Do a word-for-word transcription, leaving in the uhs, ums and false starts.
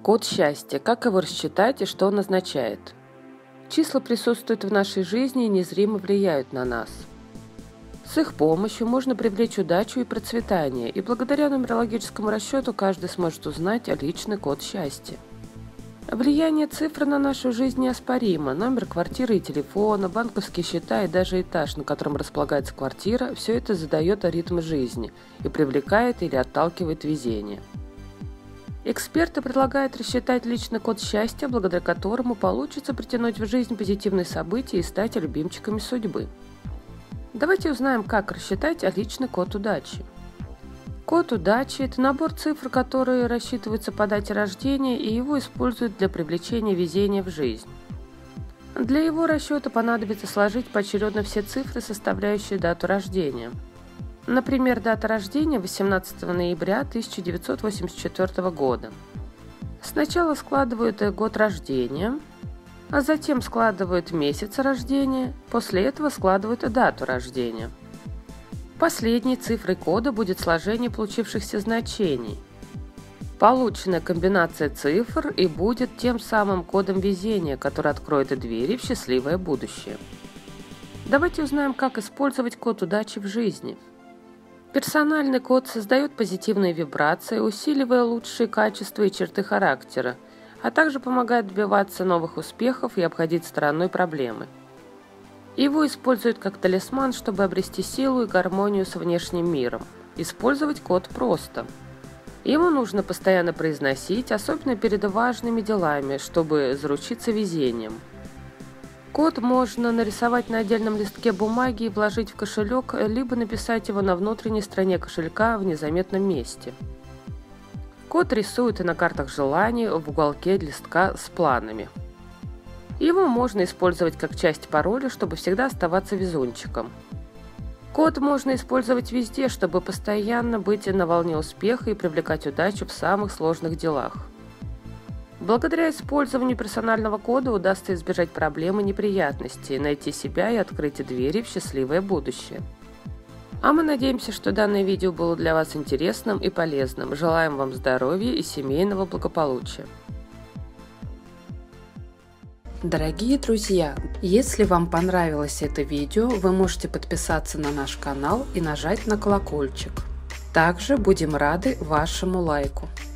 Код счастья. Как его рассчитать и что он означает? Числа присутствуют в нашей жизни и незримо влияют на нас. С их помощью можно привлечь удачу и процветание, и благодаря нумерологическому расчету каждый сможет узнать личный код счастья. Влияние цифр на нашу жизнь неоспоримо. Номер квартиры и телефона, банковские счета и даже этаж, на котором располагается квартира, все это задает ритм жизни и привлекает или отталкивает везение. Эксперты предлагают рассчитать личный код счастья, благодаря которому получится притянуть в жизнь позитивные события и стать любимчиками судьбы. Давайте узнаем, как рассчитать личный код удачи. Код удачи – это набор цифр, которые рассчитываются по дате рождения, и его используют для привлечения везения в жизнь. Для его расчета понадобится сложить поочередно все цифры, составляющие дату рождения. Например, дата рождения восемнадцатого ноября тысяча девятьсот восемьдесят четвёртого года. Сначала складывают год рождения, а затем складывают месяц рождения, после этого складывают дату рождения. Последней цифрой кода будет сложение получившихся значений. Полученная комбинация цифр и будет тем самым кодом везения, который откроет двери в счастливое будущее. Давайте узнаем, как использовать код удачи в жизни. Персональный код создает позитивные вибрации, усиливая лучшие качества и черты характера, а также помогает добиваться новых успехов и обходить стороной проблемы. Его используют как талисман, чтобы обрести силу и гармонию с внешним миром. Использовать код просто. Его нужно постоянно произносить, особенно перед важными делами, чтобы заручиться везением. Код можно нарисовать на отдельном листке бумаги и вложить в кошелек, либо написать его на внутренней стороне кошелька в незаметном месте. Код рисуют и на картах желаний в уголке листка с планами. Его можно использовать как часть пароля, чтобы всегда оставаться везунчиком. Код можно использовать везде, чтобы постоянно быть на волне успеха и привлекать удачу в самых сложных делах. Благодаря использованию персонального кода удастся избежать проблем и неприятностей, найти себя и открыть двери в счастливое будущее. А мы надеемся, что данное видео было для вас интересным и полезным. Желаем вам здоровья и семейного благополучия. Дорогие друзья, если вам понравилось это видео, вы можете подписаться на наш канал и нажать на колокольчик. Также будем рады вашему лайку.